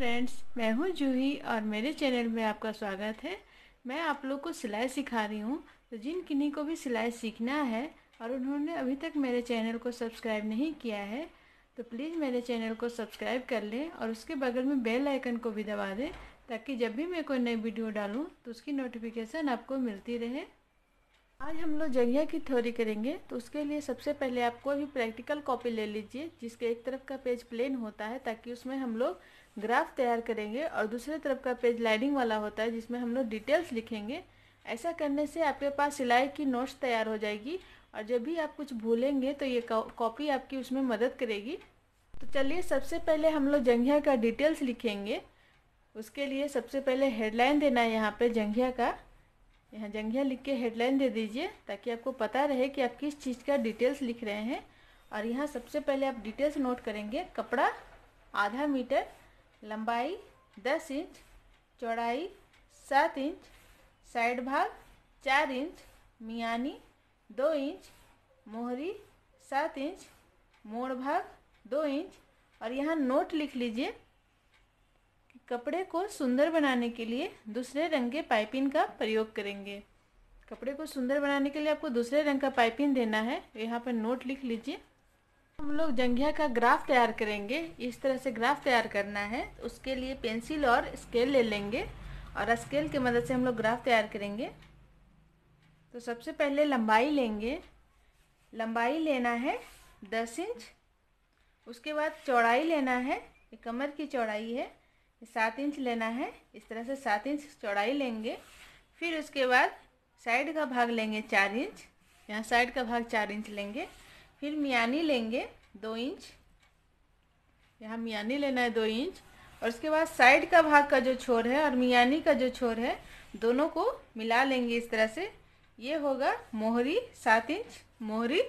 Friends, मैं हूँ जूही और मेरे चैनल में आपका स्वागत है। मैं आप लोग को सिलाई सिखा रही हूँ। तो जिन किन्हीं को भी सिलाई सीखना है और उन्होंने अभी तक मेरे चैनल को सब्सक्राइब नहीं किया है तो प्लीज़ मेरे चैनल को सब्सक्राइब कर लें और उसके बगल में बेल आइकन को भी दबा दें ताकि जब भी मैं कोई नई वीडियो डालूँ तो उसकी नोटिफिकेशन आपको मिलती रहे। आज हम लोग जंघिया की थ्योरी करेंगे। तो उसके लिए सबसे पहले आप कोई भी प्रैक्टिकल कॉपी ले लीजिए जिसके एक तरफ का पेज प्लेन होता है, ताकि उसमें हम लोग ग्राफ तैयार करेंगे और दूसरे तरफ का पेज लाइनिंग वाला होता है जिसमें हम लोग डिटेल्स लिखेंगे। ऐसा करने से आपके पास सिलाई की नोट्स तैयार हो जाएगी और जब भी आप कुछ भूलेंगे तो ये कॉपी आपकी उसमें मदद करेगी। तो चलिए, सबसे पहले हम लोग जंघिया का डिटेल्स लिखेंगे। उसके लिए सबसे पहले हेडलाइन देना है यहाँ पे जंघिया का। यहाँ जंघिया लिख के हेडलाइन दे दीजिए ताकि आपको पता रहे कि आप किस चीज़ का डिटेल्स लिख रहे हैं। और यहाँ सबसे पहले आप डिटेल्स नोट करेंगे। कपड़ा आधा मीटर, लंबाई 10 इंच, चौड़ाई 7 इंच, साइड भाग 4 इंच, मियानी 2 इंच, मोहरी 7 इंच, मोड़ भाग 2 इंच। और यहाँ नोट लिख लीजिए, कपड़े को सुंदर बनाने के लिए दूसरे रंग के पाइपिंग का प्रयोग करेंगे। कपड़े को सुंदर बनाने के लिए आपको दूसरे रंग का पाइपिंग देना है। यहाँ पर नोट लिख लीजिए। हम लोग जंघिया का ग्राफ तैयार करेंगे। इस तरह से ग्राफ तैयार करना है। उसके लिए पेंसिल और स्केल ले लेंगे और स्केल की मदद से हम लोग ग्राफ तैयार करेंगे। तो सबसे पहले लंबाई लेंगे। लंबाई लेना है 10 इंच। उसके बाद चौड़ाई लेना है, ये कमर की चौड़ाई है, 7 इंच लेना है। इस तरह से 7 इंच चौड़ाई लेंगे। फिर उसके बाद साइड का भाग लेंगे 4 इंच। यहाँ साइड का भाग 4 इंच लेंगे। फिर मियानी लेंगे 2 इंच। यहाँ मियानी लेना है 2 इंच। और उसके बाद साइड का भाग का जो छोर है और मियानी का जो छोर है दोनों को मिला लेंगे इस तरह से। ये होगा मोहरी 7 इंच मोहरी।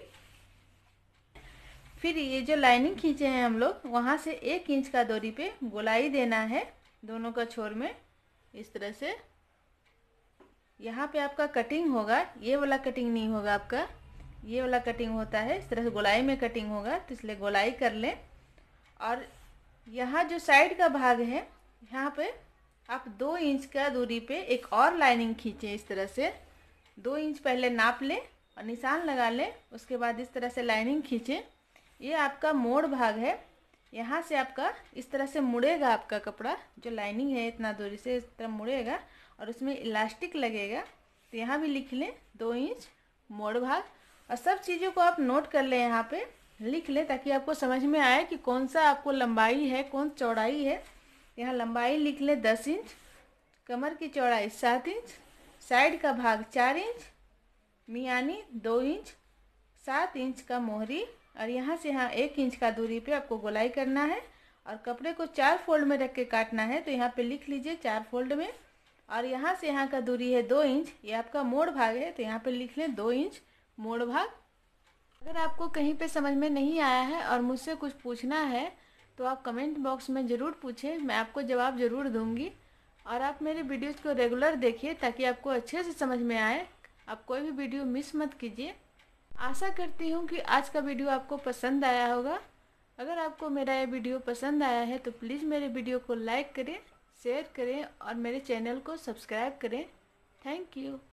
फिर ये जो लाइनिंग खींचे हैं हम लोग, वहाँ से 1 इंच का दूरी पे गोलाई देना है दोनों का छोर में इस तरह से। यहाँ पे आपका कटिंग होगा, ये वाला कटिंग नहीं होगा आपका, ये वाला कटिंग होता है इस तरह से, गोलाई में कटिंग होगा, तो इसलिए गोलाई कर लें। और यहाँ जो साइड का भाग है, यहाँ पे आप 2 इंच का दूरी पे एक और लाइनिंग खींचें इस तरह से। 2 इंच पहले नाप लें और निशान लगा लें। उसके बाद इस तरह से लाइनिंग खींचें। ये आपका मोड़ भाग है। यहाँ से आपका इस तरह से मुड़ेगा आपका कपड़ा, जो लाइनिंग है इतना दूरी से इस तरह मुड़ेगा और उसमें इलास्टिक लगेगा। तो यहाँ भी लिख लें 2 इंच मोड़ भाग। और सब चीज़ों को आप नोट कर लें, यहाँ पे लिख लें ताकि आपको समझ में आए कि कौन सा आपको लंबाई है कौन चौड़ाई है। यहाँ लंबाई लिख लें 10 इंच, कमर की चौड़ाई 7 इंच, साइड का भाग 4 इंच, मियानी 2 इंच, 7 इंच का मोहरी। और यहाँ से यहाँ 1 इंच का दूरी पे आपको गोलाई करना है और कपड़े को 4 फोल्ड में रख के काटना है। तो यहाँ पे लिख लीजिए 4 फोल्ड में। और यहाँ से यहाँ का दूरी है 2 इंच, ये आपका मोड़ भाग है, तो यहाँ पे लिख लें 2 इंच मोड़ भाग। अगर आपको कहीं पे समझ में नहीं आया है और मुझसे कुछ पूछना है तो आप कमेंट बॉक्स में ज़रूर पूछें, मैं आपको जवाब ज़रूर दूँगी। और आप मेरे वीडियोज़ को रेगुलर देखिए ताकि आपको अच्छे से समझ में आए। आप कोई भी वीडियो मिस मत कीजिए। आशा करती हूँ कि आज का वीडियो आपको पसंद आया होगा। अगर आपको मेरा ये वीडियो पसंद आया है तो प्लीज़ मेरे वीडियो को लाइक करें, शेयर करें और मेरे चैनल को सब्सक्राइब करें। Thank you.